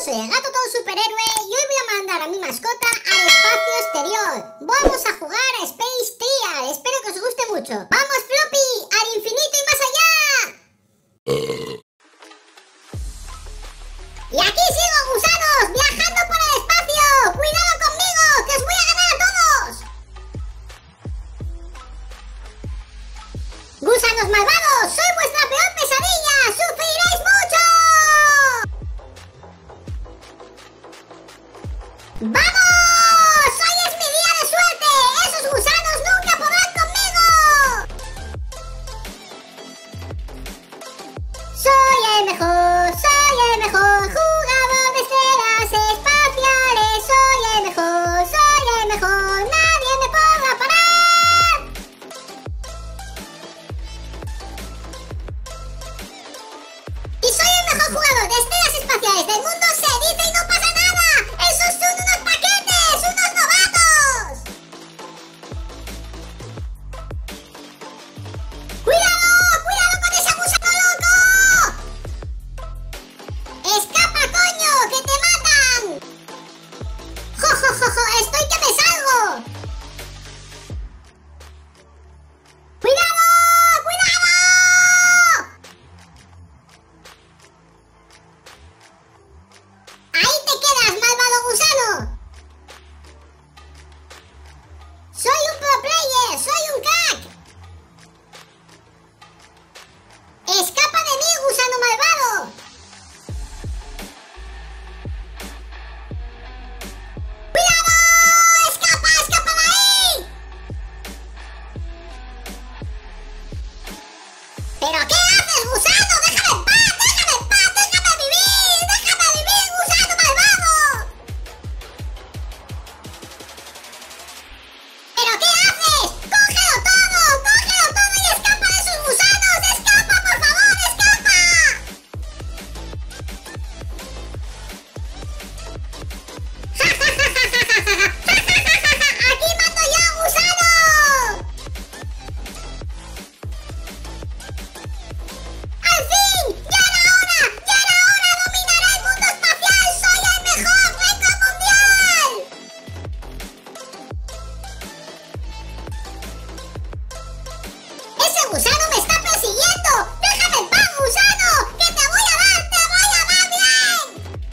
soy el gato todo superhéroe y hoy voy a mandar a mi mascota al espacio exterior. Vamos a jugar a Space Trial, espero que os guste mucho. ¡Vamos, Floppy! ¡Al infinito y más allá! Y aquí sigo, gusanos, viajando por el espacio. ¡Cuidado conmigo, que os voy a ganar a todos! ¡Gusanos malvados! ¡Soy vuestra peor pesadilla! ¡Sufriréis mucho! ¡Vamos! ¡Hoy es mi día de suerte! ¡Esos gusanos nunca podrán conmigo! Soy el mejor jugador de esferas espaciales. Soy el mejor, nadie me podrá parar. Y soy el mejor jugador de esferas espaciales del mundo, se dice y no pasa nada. ¡Esos son unos paquetes! ¡Unos novatos! ¡Cuidado! ¡Cuidado con ese gusano loco! ¡Escapa, coño! ¡Que te matan! ¡Jo, jo, jo, jo! ¡Estoy que me salgo! ¡Cuidado! ¡Cuidado! ¡Ahí te quedas, malvado gusano! ¡Soy un pro player! ¡Soy un crack! ¡Escapa de mí, gusano malvado! ¡Cuidado! ¡Escapa! ¡Escapa de ahí! ¿Pero qué haces, gusano? ¡Déjame en paz! ¡Déjame en paz! ¡Déjame vivir! ¡Déjame vivir, gusano malvado! ¿Pero qué haces? ¡Cógelo todo! ¡Cógelo todo y escapa de esos gusanos! ¡Escapa, por favor! ¡Escapa! ¡Ja, ja, ja, ja, ja, ja, ja! ¡Ja, ja, ja, ja, ja! ¡Aquí mando yo, gusano! ¡Al fin! ¡Ya era hora! ¡Ya era hora! ¡Dominaré el mundo espacial! ¡Soy el mejor! ¡Récord mundial! ¡Ese gusano me está persiguiendo! ¡Déjame en paz, gusano! ¡Que te voy a dar! ¡Te voy a dar bien!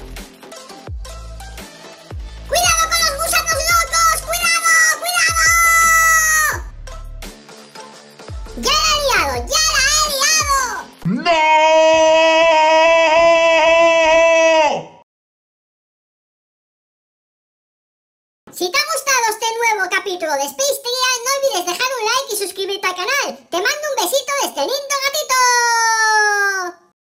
¡Cuidado con los gusanos locos! ¡Cuidado! ¡Cuidado! ¡Ya la he liado! ¡Ya la he liado! ¡No! Si te ha gustado este nuevo capítulo de Space Trial, no olvides dejar un like y suscribirte al canal. Te mando un besito desde Linda.